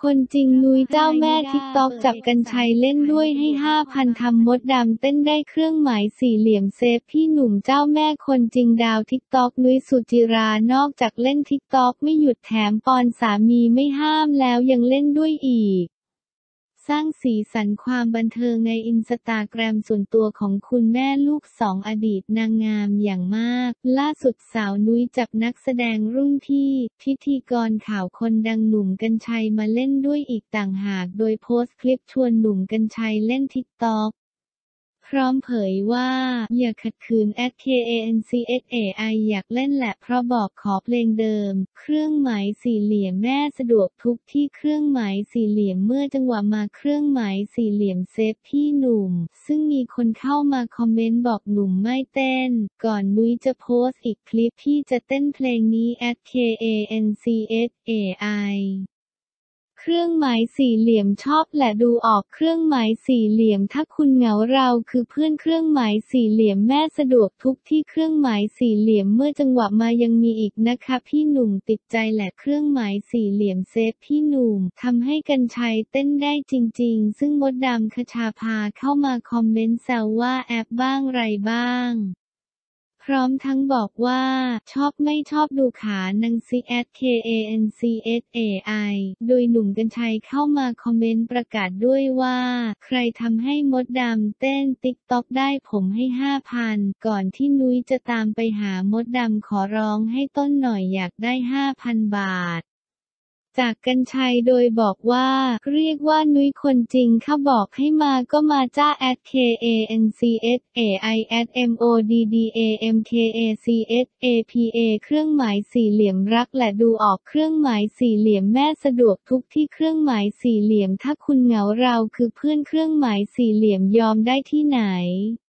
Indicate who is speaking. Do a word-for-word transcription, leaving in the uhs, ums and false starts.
Speaker 1: คนจริงนุ้ยเจ้าแม่ทิกตอกจับกรรชัยเล่นด้วยให้ ห้าพัน ทำมดดำเต้นได้เครื่องหมายสี่เหลี่ยมเซฟพี่หนุ่มเจ้าแม่คนจริงดาวทิกตอกนุ้ยสุจิรานอกจากเล่นทิกตอกไม่หยุดแถมปอนสามีไม่ห้ามแล้วยังเล่นด้วยอีกสร้างสีสันความบันเทิงในอินสตาแกรมส่วนตัวของคุณแม่ลูกสองอดีตนางงามอย่างมากล่าสุดสาวนุ้ยจับนักแสดงรุ่นพี่พิธีกรข่าวคนดังหนุ่มกรรชัยมาเล่นด้วยอีกต่างหากโดยโพสต์คลิปชวนหนุ่มกรรชัยเล่นทิกตอกพร้อมเผยว่าอย่าขัดขืน แอท เค เอ เอ็น ซี เอส เอ ไอ อยากเล่นแหละเพราะบอกขอเพลงเดิมเครื่องหมายสี่เหลี่ยมแม่สะดวกทุกที่เครื่องหมายสี่เหลี่ยมเมื่อจังหวะมาเครื่องหมายสี่เหลี่ยมเซฟพี่หนุ่มซึ่งมีคนเข้ามาคอมเมนต์บอกหนุ่มไม่เต้นก่อนนุ้ยจะโพสต์อีกคลิปที่จะเต้นเพลงนี้ แอท เค เอ เอ็น ซี เอส เอ ไอเครื่องหมายสี่เหลี่ยมชอบแหละดูออกเครื่องหมายสี่เหลี่ยมถ้าคุณเหงาเราคือเพื่อนเครื่องหมายสี่เหลี่ยมแม่สะดวกทุกที่เครื่องหมายสี่เหลี่ยมเมื่อจังหวะมายังมีอีกนะคะพี่หนุ่มติดใจแหละเครื่องหมายสี่เหลี่ยมเซฟพี่หนุ่มทำให้กรรชัยเต้นได้จริงๆซึ่งมดดำคชาภาเข้ามาคอมเมนต์แซวว่าแอปบ้างไรบ้างพร้อมทั้งบอกว่าชอบไม่ชอบดูขานังซิ แอท เค เอ เอ็น ซี เอส เอ ไอ โดยหนุ่มกรรชัยเข้ามาคอมเมนต์ประกาศด้วยว่าใครทำให้มดดำเต้นติ๊กต็อกได้ผมให้ ห้าพัน ก่อนที่นุ้ยจะตามไปหามดดำขอร้องให้ต้นหน่อยอยากได้ ห้าพัน บาทจากกรรชัยโดยบอกว่าเรียกว่านุ้ยคนจริงข้าบอกให้มาก็มาจ้า แอท เค เอ เอ็น ซี เอส เอ ไอ แอท เอ็ม โอ ดี ดี เอ เอ็ม เค เอ ซี เอส เอ พี เอ เครื่องหมายสี่เหลี่ยมรักและดูออกเครื่องหมายสี่เหลี่ยมแม่สะดวกทุกที่เครื่องหมายสี่เหลี่ยมถ้าคุณเหงาเราคือเพื่อนเครื่องหมายสี่เหลี่ยมยอมได้ที่ไหน